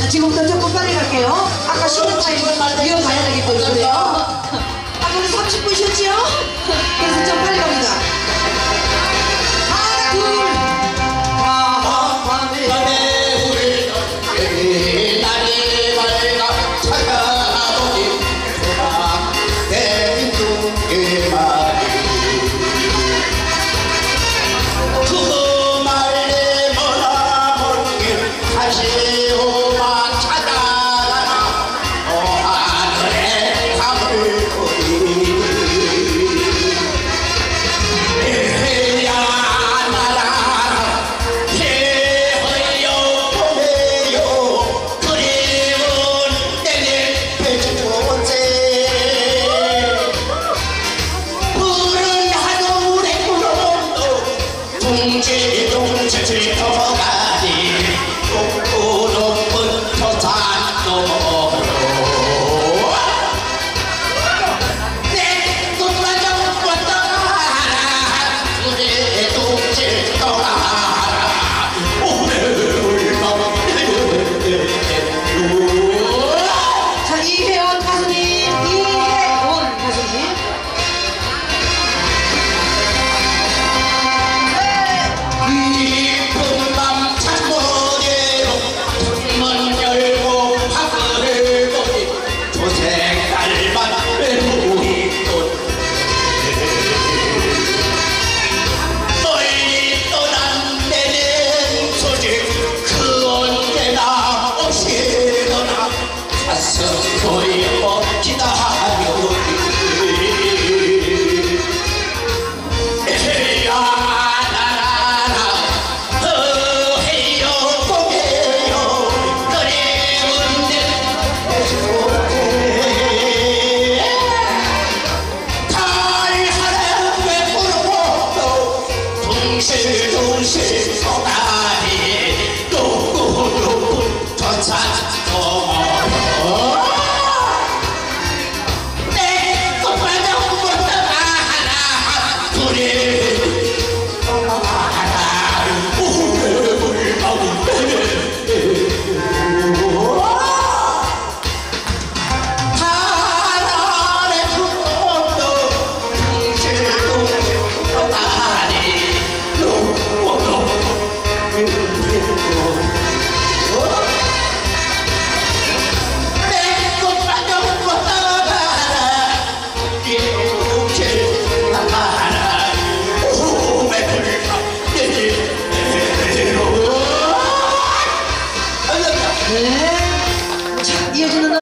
지금부터 조금 빨리 갈게요. 아까 쉬는 타임 이어가야 되기 때문에요. 아까 우리 30분 쉬었지요? 그래서 좀 빨리 갑니다. 하나, 둘. 날이 밝아 찾아오니 내 눈에 말이 그 말에 머나먼 길 다시 오마 찾아가나 하늘에 담을 거리 해야 나라 해허여 보내요 그리운 내일 배주세 푸른 하늘의 구름도 둥지둥지 터가니 높고 높은 저 산너머로 내 꿈만 떠나라 그대 둥지 떠나라 오늘 자, 이혜원 가수님, 이혜원 가수님. 깊은 밤 창문으로 창문 열고 밖을 보니 저 색깔만 외로있던 멀리 떠난 내는 소식 그 언제나 오시거나 가슴 소리로 기다려오니 해야 나라라 해요 보게요 그리운 달 하늘에 부르고 둥실둥실 서가니 높고 높은 저 산서 내 꽃바닥 못다가 하나 둘이 네. 자, 이어지는